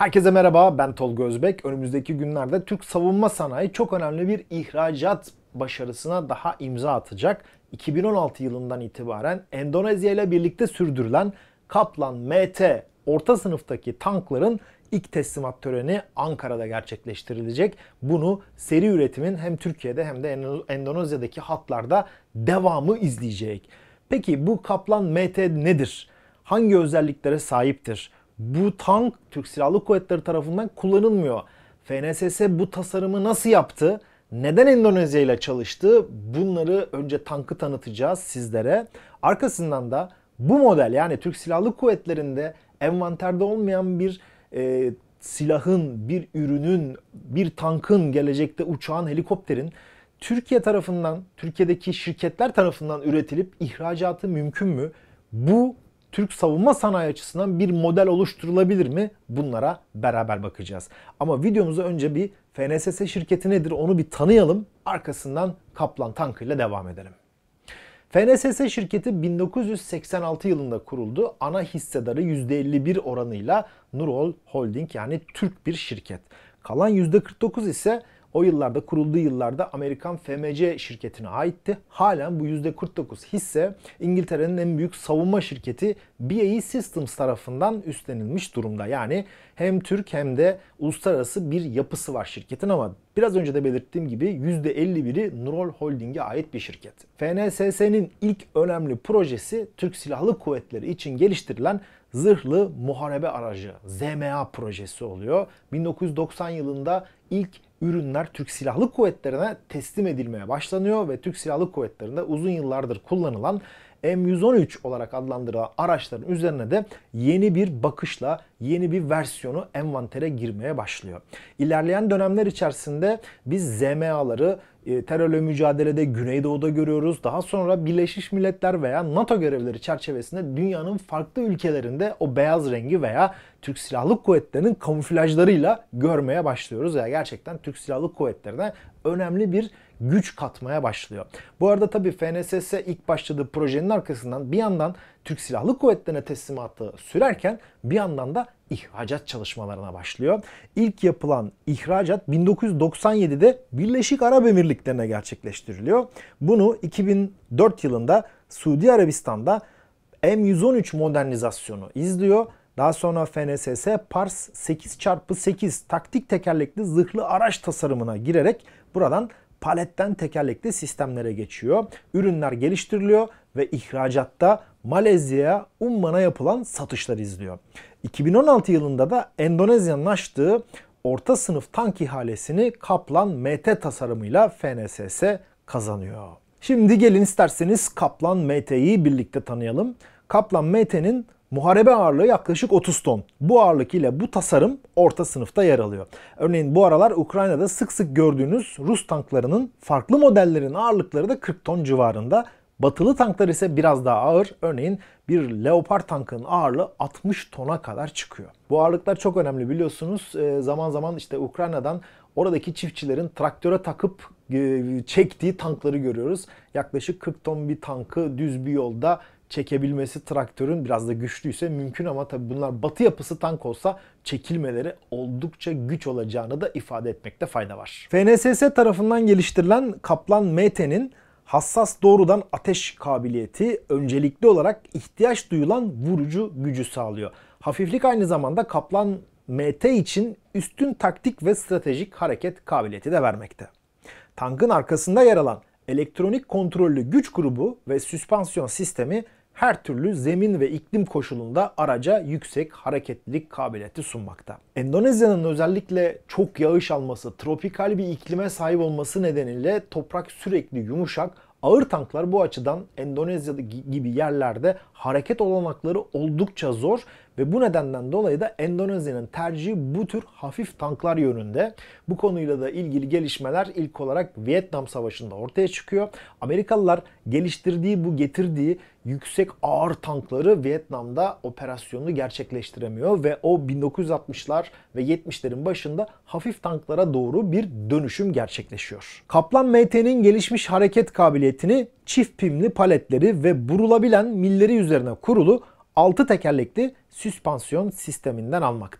Herkese merhaba, ben Tolga Özbek. Önümüzdeki günlerde Türk savunma sanayi çok önemli bir ihracat başarısına daha imza atacak. 2016 yılından itibaren Endonezya ile birlikte sürdürülen Kaplan MT orta sınıftaki tankların ilk teslimat töreni Ankara'da gerçekleştirilecek. Bunu seri üretimin hem Türkiye'de hem de Endonezya'daki hatlarda devamı izleyecek. Peki bu Kaplan MT nedir? Hangi özelliklere sahiptir? Bu tank Türk Silahlı Kuvvetleri tarafından kullanılmıyor. FNSS bu tasarımı nasıl yaptı? Neden Endonezya ile çalıştı? Bunları önce tankı tanıtacağız sizlere. Arkasından da bu model, yani Türk Silahlı Kuvvetleri'nde envanterde olmayan bir silahın, bir ürünün, bir tankın, gelecekte uçağın, helikopterin Türkiye tarafından, Türkiye'deki şirketler tarafından üretilip ihracatı mümkün mü? Bu Türk savunma sanayi açısından bir model oluşturulabilir mi? Bunlara beraber bakacağız. Ama videomuza önce bir FNSS şirketi nedir onu bir tanıyalım. Arkasından Kaplan tankıyla devam edelim. FNSS şirketi 1986 yılında kuruldu. Ana hissedarı %51 oranıyla Nurol Holding, yani Türk bir şirket. Kalan %49 ise o yıllarda, kurulduğu yıllarda Amerikan FMC şirketine aitti. Halen bu %49 hisse İngiltere'nin en büyük savunma şirketi BAE Systems tarafından üstlenilmiş durumda. Yani hem Türk hem de uluslararası bir yapısı var şirketin, ama biraz önce de belirttiğim gibi %51'i Nurol Holding'e ait bir şirket. FNSS'nin ilk önemli projesi Türk Silahlı Kuvvetleri için geliştirilen Zırhlı Muharebe Aracı ZMA projesi oluyor. 1990 yılında ilk ürünler Türk Silahlı Kuvvetleri'ne teslim edilmeye başlanıyor ve Türk Silahlı Kuvvetleri'nde uzun yıllardır kullanılan M113 olarak adlandırılan araçların üzerine de yeni bir bakışla yeni bir versiyonu envantere girmeye başlıyor. İlerleyen dönemler içerisinde biz ZMA'ları terörle mücadelede Güneydoğu'da görüyoruz. Daha sonra Birleşmiş Milletler veya NATO görevleri çerçevesinde dünyanın farklı ülkelerinde o beyaz rengi veya Türk Silahlı Kuvvetleri'nin kamuflajlarıyla görmeye başlıyoruz. Yani gerçekten Türk Silahlı Kuvvetleri'ne önemli bir güç katmaya başlıyor. Bu arada tabii FNSS ilk başladığı projenin arkasından bir yandan Türk Silahlı Kuvvetleri'ne teslimatı sürerken bir yandan da ihracat çalışmalarına başlıyor. İlk yapılan ihracat 1997'de Birleşik Arap Emirlikleri'ne gerçekleştiriliyor. Bunu 2004 yılında Suudi Arabistan'da M113 modernizasyonu izliyor. Daha sonra FNSS Pars 8x8 taktik tekerlekli zırhlı araç tasarımına girerek buradan paletten tekerlekli sistemlere geçiyor. Ürünler geliştiriliyor ve ihracatta Malezya'ya, Umman'a yapılan satışlar izliyor. 2016 yılında da Endonezya'nın açtığı orta sınıf tank ihalesini Kaplan MT tasarımıyla FNSS kazanıyor. Şimdi gelin isterseniz Kaplan MT'yi birlikte tanıyalım. Kaplan MT'nin muharebe ağırlığı yaklaşık 30 ton. Bu ağırlık ile bu tasarım orta sınıfta yer alıyor. Örneğin bu aralar Ukrayna'da sık sık gördüğünüz Rus tanklarının farklı modellerin ağırlıkları da 40 ton civarında. Batılı tanklar ise biraz daha ağır. Örneğin bir Leopard tankının ağırlığı 60 tona kadar çıkıyor. Bu ağırlıklar çok önemli, biliyorsunuz. Zaman zaman işte Ukrayna'dan oradaki çiftçilerin traktöre takıp çektiği tankları görüyoruz. Yaklaşık 40 ton bir tankı düz bir yolda çekebilmesi traktörün biraz da güçlüyse mümkün, ama tabii bunlar batı yapısı tank olsa çekilmeleri oldukça güç olacağını da ifade etmekte fayda var. FNSS tarafından geliştirilen Kaplan MT'nin hassas doğrudan ateş kabiliyeti öncelikli olarak ihtiyaç duyulan vurucu gücü sağlıyor. Hafiflik aynı zamanda Kaplan MT için üstün taktik ve stratejik hareket kabiliyeti de vermekte. Tankın arkasında yer alan elektronik kontrollü güç grubu ve süspansiyon sistemi her türlü zemin ve iklim koşulunda araca yüksek hareketlilik kabiliyeti sunmakta. Endonezya'nın özellikle çok yağış alması, tropikal bir iklime sahip olması nedeniyle toprak sürekli yumuşak. Ağır tanklar bu açıdan Endonezya gibi yerlerde hareket olanakları oldukça zor ve bu nedenden dolayı da Endonezya'nın tercihi bu tür hafif tanklar yönünde. Bu konuyla da ilgili gelişmeler ilk olarak Vietnam Savaşı'nda ortaya çıkıyor. Amerikalılar getirdiği yüksek ağır tankları Vietnam'da operasyonunu gerçekleştiremiyor ve o 1960'lar ve 70'lerin başında hafif tanklara doğru bir dönüşüm gerçekleşiyor. Kaplan MT'nin gelişmiş hareket kabiliyetini çift pimli paletleri ve burulabilen milleri üzerine kurulu 6 tekerlekli süspansiyon sisteminden almakta.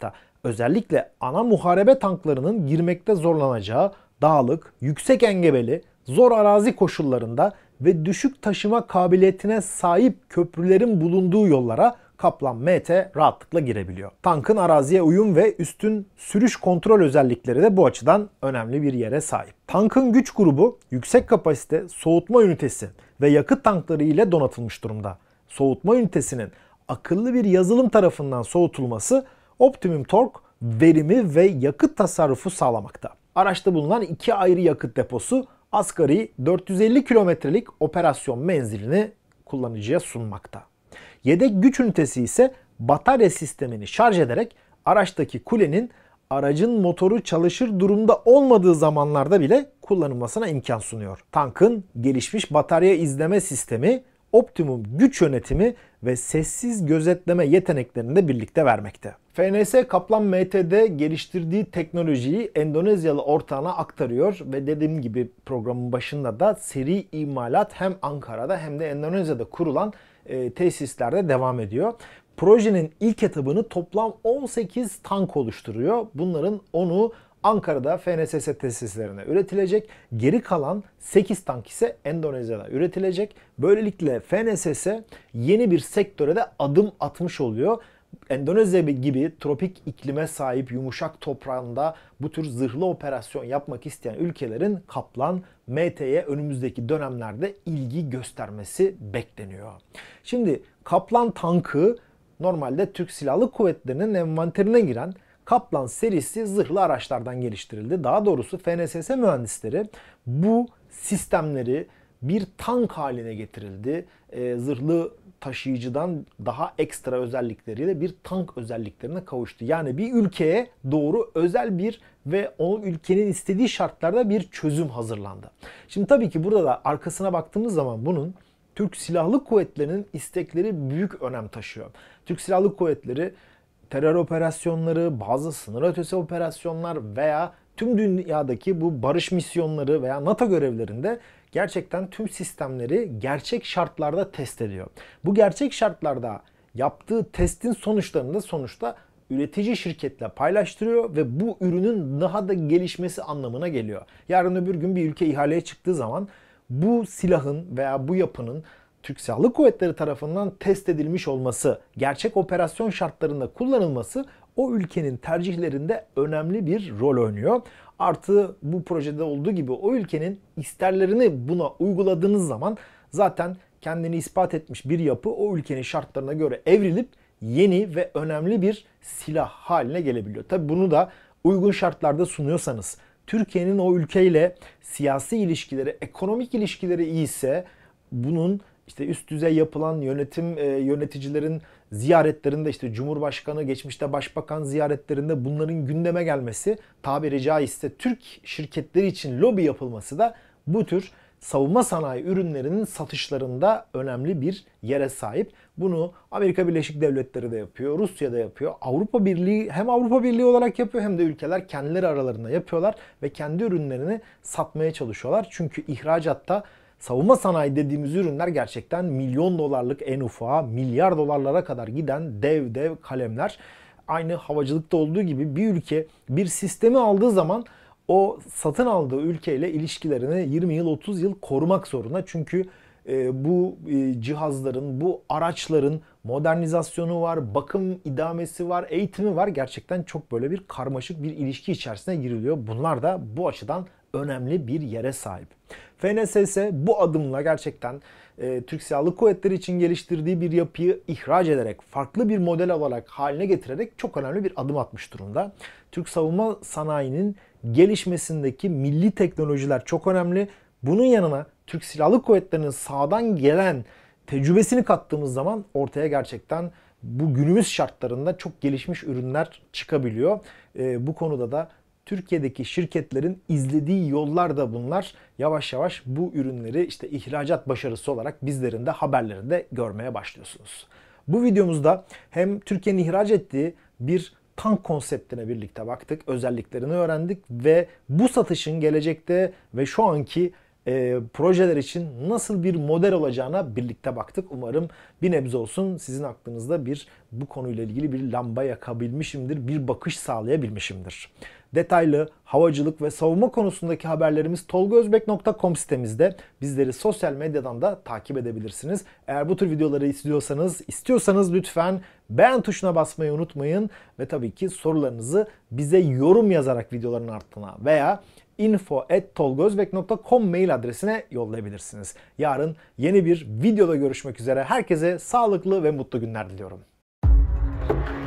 özellikle ana muharebe tanklarının girmekte zorlanacağı dağlık, yüksek engebeli, zor arazi koşullarında ve düşük taşıma kabiliyetine sahip köprülerin bulunduğu yollara Kaplan MT rahatlıkla girebiliyor. Tankın araziye uyum ve üstün sürüş kontrol özellikleri de bu açıdan önemli bir yere sahip. Tankın güç grubu yüksek kapasite soğutma ünitesi ve yakıt tankları ile donatılmış durumda. Soğutma ünitesinin akıllı bir yazılım tarafından soğutulması optimum tork, verimi ve yakıt tasarrufu sağlamakta. Araçta bulunan iki ayrı yakıt deposu asgari 450 kilometrelik operasyon menzilini kullanıcıya sunmakta. Yedek güç ünitesi ise batarya sistemini şarj ederek araçtaki kulenin aracın motoru çalışır durumda olmadığı zamanlarda bile kullanılmasına imkan sunuyor. Tankın gelişmiş batarya izleme sistemi, optimum güç yönetimi ve sessiz gözetleme yeteneklerini de birlikte vermekte. FNS Kaplan MT'de geliştirdiği teknolojiyi Endonezyalı ortağına aktarıyor ve dediğim gibi programın başında da seri imalat hem Ankara'da hem de Endonezya'da kurulan tesislerde devam ediyor. Projenin ilk etabını toplam 18 tank oluşturuyor. Bunların 10'u Ankara'da FNSS tesislerine üretilecek. Geri kalan 8 tank ise Endonezya'da üretilecek. Böylelikle FNSS yeni bir sektöre de adım atmış oluyor. Endonezya gibi tropik iklime sahip yumuşak toprağında bu tür zırhlı operasyon yapmak isteyen ülkelerin Kaplan MT'ye önümüzdeki dönemlerde ilgi göstermesi bekleniyor. Şimdi Kaplan tankı normalde Türk Silahlı Kuvvetleri'nin envanterine giren Kaplan serisi zırhlı araçlardan geliştirildi. Daha doğrusu FNSS mühendisleri bu sistemleri bir tank haline getirildi. Zırhlı taşıyıcıdan daha ekstra özellikleriyle bir tank özelliklerine kavuştu. Yani bir ülkeye doğru özel bir ve o ülkenin istediği şartlarda bir çözüm hazırlandı. Şimdi tabii ki burada da arkasına baktığımız zaman bunun Türk Silahlı Kuvvetleri'nin istekleri büyük önem taşıyor. Türk Silahlı Kuvvetleri terör operasyonları, bazı sınır ötesi operasyonlar veya tüm dünyadaki bu barış misyonları veya NATO görevlerinde gerçekten tüm sistemleri gerçek şartlarda test ediyor. Bu gerçek şartlarda yaptığı testin sonuçlarını da sonuçta üretici şirketle paylaştırıyor ve bu ürünün daha da gelişmesi anlamına geliyor. Yarın öbür gün bir ülke ihaleye çıktığı zaman bu silahın veya bu yapının Türk Silahlı Kuvvetleri tarafından test edilmiş olması, gerçek operasyon şartlarında kullanılması o ülkenin tercihlerinde önemli bir rol oynuyor. Artı bu projede olduğu gibi o ülkenin isterlerini buna uyguladığınız zaman zaten kendini ispat etmiş bir yapı o ülkenin şartlarına göre evrilip yeni ve önemli bir silah haline gelebiliyor. Tabi bunu da uygun şartlarda sunuyorsanız, Türkiye'nin o ülkeyle siyasi ilişkileri, ekonomik ilişkileri iyiyse bunun işte üst düzey yapılan yöneticilerin ziyaretlerinde işte Cumhurbaşkanı, geçmişte Başbakan ziyaretlerinde bunların gündeme gelmesi, tabiri caizse Türk şirketleri için lobi yapılması da bu tür savunma sanayi ürünlerinin satışlarında önemli bir yere sahip. Bunu Amerika Birleşik Devletleri de yapıyor, Rusya da yapıyor. Avrupa Birliği hem Avrupa Birliği olarak yapıyor hem de ülkeler kendileri aralarında yapıyorlar ve kendi ürünlerini satmaya çalışıyorlar. Çünkü ihracatta savunma sanayi dediğimiz ürünler gerçekten milyon dolarlık en ufağı, milyar dolarlara kadar giden dev dev kalemler. Aynı havacılıkta olduğu gibi bir ülke bir sistemi aldığı zaman o satın aldığı ülkeyle ilişkilerini 20 yıl 30 yıl korumak zorunda. Çünkü bu cihazların, bu araçların modernizasyonu var, bakım idamesi var, eğitimi var. Gerçekten çok böyle bir karmaşık bir ilişki içerisine giriliyor. Bunlar da bu açıdan önemli bir yere sahip. FNSS bu adımla gerçekten Türk Silahlı Kuvvetleri için geliştirdiği bir yapıyı ihraç ederek, farklı bir model olarak haline getirerek çok önemli bir adım atmış durumda. Türk savunma sanayinin gelişmesindeki milli teknolojiler çok önemli. Bunun yanına Türk Silahlı Kuvvetleri'nin sağdan gelen tecrübesini kattığımız zaman ortaya gerçekten bu günümüz şartlarında çok gelişmiş ürünler çıkabiliyor. Bu konuda da Türkiye'deki şirketlerin izlediği yollar da bunlar. Yavaş yavaş bu ürünleri işte ihracat başarısı olarak bizlerin de haberlerinde görmeye başlıyorsunuz. Bu videomuzda hem Türkiye'nin ihraç ettiği bir tank konseptine birlikte baktık, özelliklerini öğrendik ve bu satışın gelecekte ve şu anki projeler için nasıl bir model olacağına birlikte baktık. Umarım bir nebze olsun sizin aklınızda bu konuyla ilgili bir lamba yakabilmişimdir, bir bakış sağlayabilmişimdir. Detaylı havacılık ve savunma konusundaki haberlerimiz tolgaozbek.com sitemizde. Bizleri sosyal medyadan da takip edebilirsiniz. Eğer bu tür videoları istiyorsanız lütfen beğen tuşuna basmayı unutmayın. Ve tabii ki sorularınızı bize yorum yazarak videoların altına veya info@tolgaozbek.com mail adresine yollayabilirsiniz. Yarın yeni bir videoda görüşmek üzere. Herkese sağlıklı ve mutlu günler diliyorum.